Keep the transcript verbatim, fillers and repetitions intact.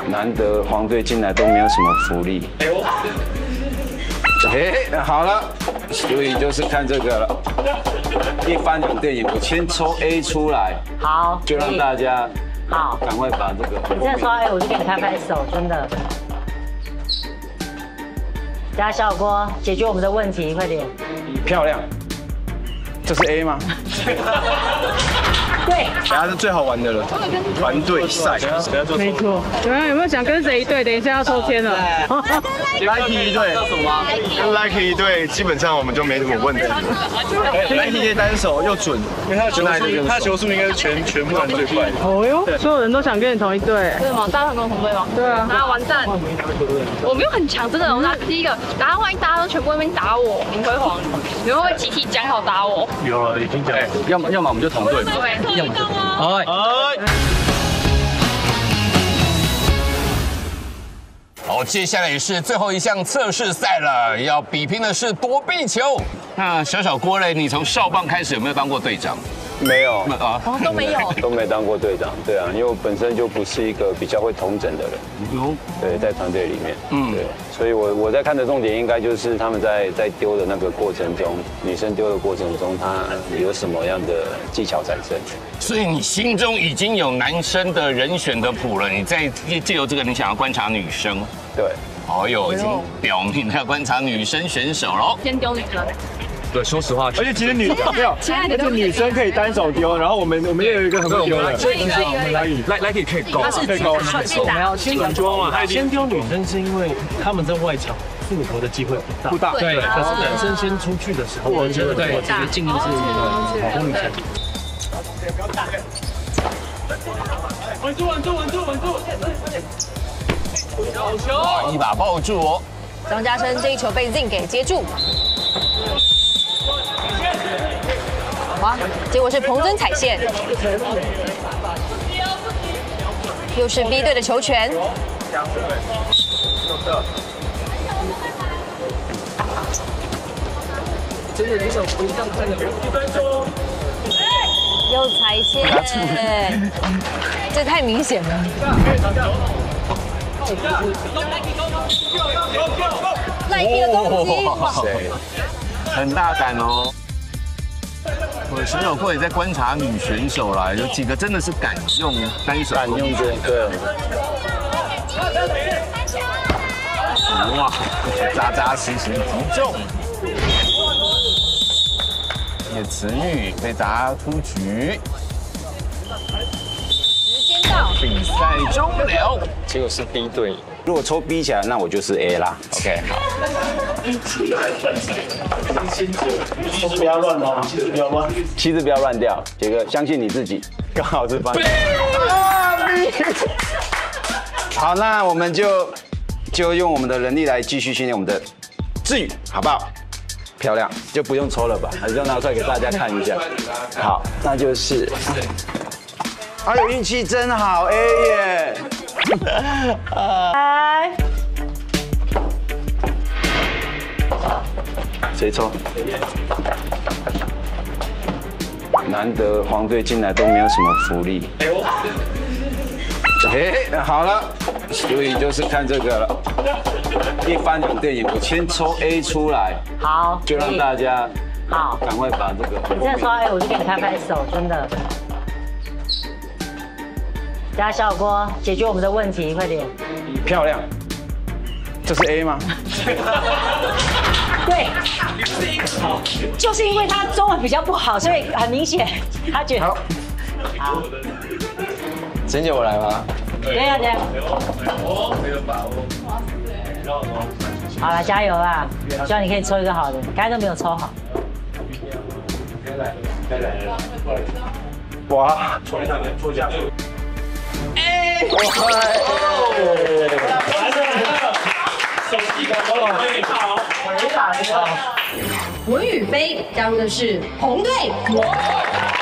难得黄队进来都没有什么福利。哎呦，哎，好了，所以就是看这个了。一翻两电影，我先抽 A 出来， 好， 就让大家好赶快把这个。 你真的说 A， 我就给你拍拍手，真的。大家小火锅解决我们的问题，快点。 漂亮，这是 A 吗？ 对， 等下是最好玩的了，团队赛。 没错，有人有没有想跟谁一队？等一下要抽签了。 Lucky 一队，跟 Lucky 一队，基本上我们就没什么问题。Lucky 单手又准，因为他的球速，他的球速应该是全全部人最快的。 哦哟，所有人都想跟你同一队。 对吗？大家想跟我同队吗？ 对啊。 啊，完蛋！我没有很强，真的。我拿第一个，然后万一大家都全部那边打我，林辉煌，你们会集体讲好打我？ 有了，已经讲。要么要么我们就同队。 对，要么就。 哎哎。 好，接下来也是最后一项测试赛了，要比拼的是躲避球。那小小郭嘞，你从少棒开始有没有当过队长？ 没有啊， 哦，都没有， 都没当过队长。对啊，因为我本身就不是一个比较会统整的人。有。对，在团队里面，嗯，对，所以我我在看的重点应该就是他们在在丢的那个过程中，女生丢的过程中，她有什么样的技巧产生。 所以你心中已经有男生的人选的谱了，你再借由这个，你想要观察女生。 对。 哦哟，已经表明要观察女生选手喽。 先丢女生。 对，说实话，而且其实女没有， 亲爱的， 而且女生可以单手丢，然后我们我们也有一个很会丢的， 可以可以来来来可以可以勾，可以勾， 我们要先丢嘛，先丢女生是因为他们在外场复活的机会不大， 不大， 对。可是男生先出去的时候，我觉得对，这个尽力是保护女生。 稳住稳住稳住稳住！好球！ 哇，一把抱住哦。 张家生这一球被 Zing 给接住。哇，结果是彭真踩线，又是 B 队的球权。 真的，你想回上看的一分钟。 又踩线，这太明显了。赖皮的攻击，哇， 很大胆哦。我选手会也在观察女选手啦，有几个真的是敢用单手， 敢用对对。 哇，扎扎实实击中。叶慈玉被砸出局。 时间到， 比赛终了。 结果是 B 队，如果抽 B 起来，那我就是 A 啦。OK， 好。 旗子不要乱哦，旗子不要乱， 旗子不要乱掉。杰哥，相信你自己，刚好是方。好，那我们就就用我们的能力来继续训练我们的志宇，好不好？漂亮，就不用抽了吧，还是要拿出来给大家看一下。好，那就是，哎呦，运气真好 ，A 耶！ 嗨， 谁抽？难得黄队进来都没有什么福利。哎，好了，所以就是看这个了。一翻两电影，我先抽 A 出来， 好， 就让大家好赶快把这个。 你真的说 A， 我就给你拍拍手，真的。大家小火锅解决我们的问题，快点。 漂亮，这是 A 吗？ 对，就是因为他中文比较不好，所以很明显他觉得。好，好， 陈姐，我来吗？ 对呀对呀。好了，加油啦！希望你可以抽一个好的，刚才都没有抽好。 哇！哎！ 手气感好，回打一个。 文宇飞加入的是红队。